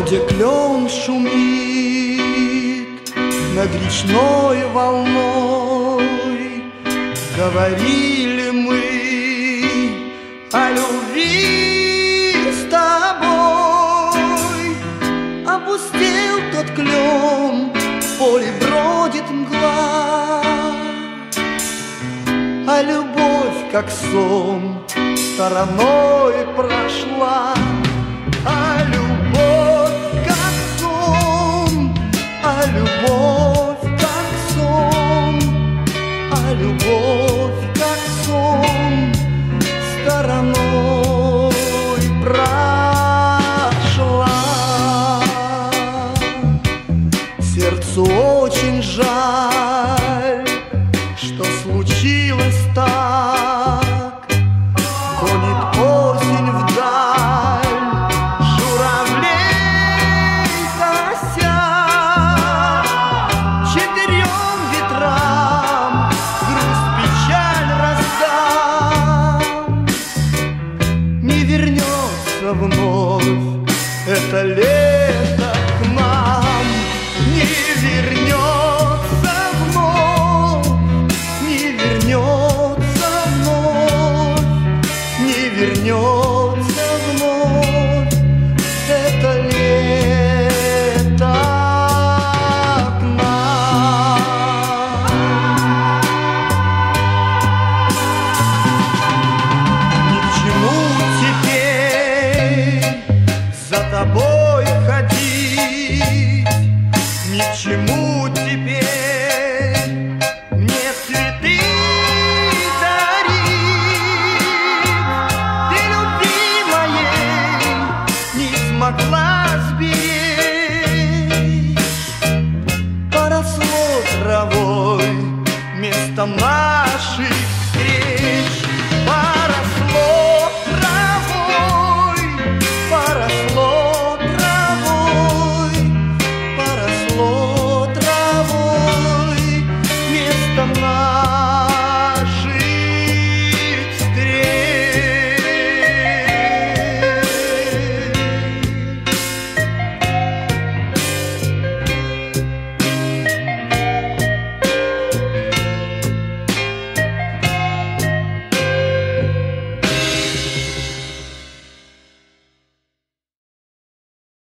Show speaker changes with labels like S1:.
S1: где клен шумит над речной волной, говорили мы о любви с тобой. Опустел тот клен, в поле бродит мгла, а любовь, как сон, стороной прошла. А любовь, как сон, а любовь, как сон, а любовь, как сон, стороной прошла. Сердцу очень жаль, что случилось так. Гонит осень вдаль журавлей кося. Четырем ветрам грусть, печаль раздам. Не вернется вновь это лето к нам, не вернется.